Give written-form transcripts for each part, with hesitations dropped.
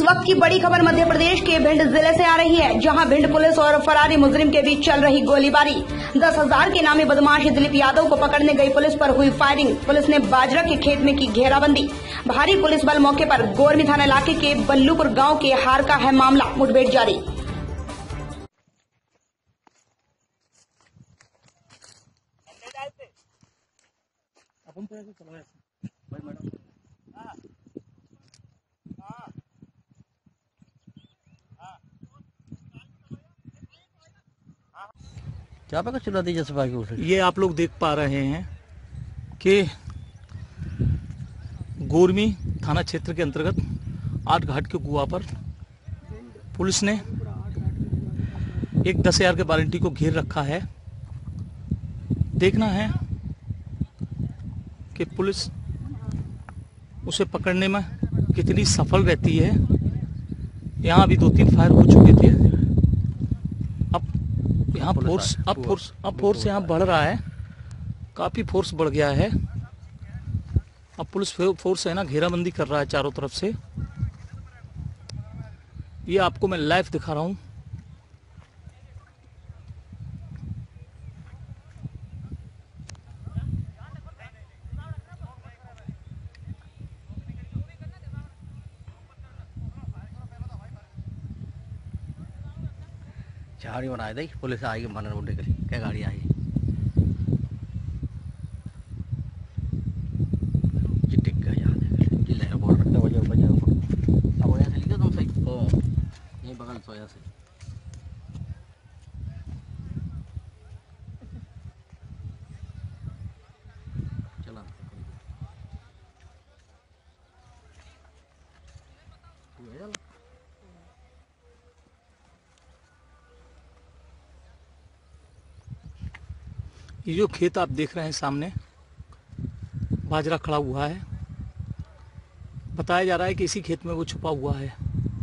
वक्त की बड़ी खबर मध्य प्रदेश के भिंड जिले से आ रही है, जहां भिंड पुलिस और फरारी मुजरिम के बीच चल रही गोलीबारी। 10,000 के नामी बदमाश दिलीप यादव को पकड़ने गई पुलिस पर हुई फायरिंग। पुलिस ने बाजरा के खेत में की घेराबंदी। भारी पुलिस बल मौके पर। गोरमी थाना इलाके के बल्लूपुर गाँव के हार का है मामला। मुठभेड़ जारी। क्या पता चला दी जसपा की उसे। ये आप लोग देख पा रहे हैं कि गोरमी थाना क्षेत्र के अंतर्गत 8 घाट के कुआं पर पुलिस ने एक 10,000 के वारंटी को घेर रखा है। देखना है कि पुलिस उसे पकड़ने में कितनी सफल रहती है। यहाँ अभी 2-3 फायर हो चुके थे। यहाँ फोर्स यहाँ बढ़ रहा है, काफी फोर्स बढ़ गया है। अब पुलिस फोर्स है ना घेराबंदी कर रहा है चारों तरफ से। ये आपको मैं लाइव दिखा रहा हूँ। झाड़ी बनाए दी पुलिस आएगी मानने मुंडे के लिए। क्या गाड़ी आई टिक गया यार जिले का बोल रखते बजे अब यहाँ से लिखो तुम सही यही बगल सोया से। चला ये जो खेत आप देख रहे हैं सामने, बाजरा खड़ा हुआ है। बताया जा रहा है कि इसी खेत में वो छुपा हुआ है।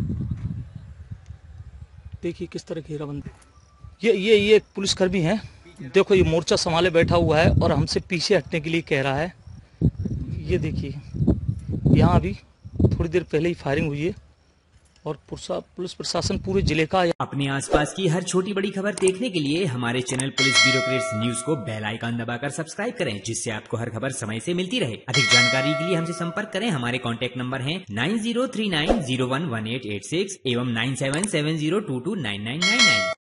देखिए किस तरह घेराबंदी। ये एक पुलिसकर्मी है। देखो ये मोर्चा संभाले बैठा हुआ है और हमसे पीछे हटने के लिए कह रहा है। ये देखिए यहाँ अभी थोड़ी देर पहले ही फायरिंग हुई है और पुलिस प्रशासन पूरे जिले का। अपने आसपास की हर छोटी बड़ी खबर देखने के लिए हमारे channel police bureau crates news को बेल आइकन दबाकर सब्सक्राइब करें, जिससे आपको हर खबर समय से मिलती रहे। अधिक जानकारी के लिए हमसे संपर्क करें। हमारे कॉन्टैक्ट नंबर हैं 9039011886 एवं 9770229999।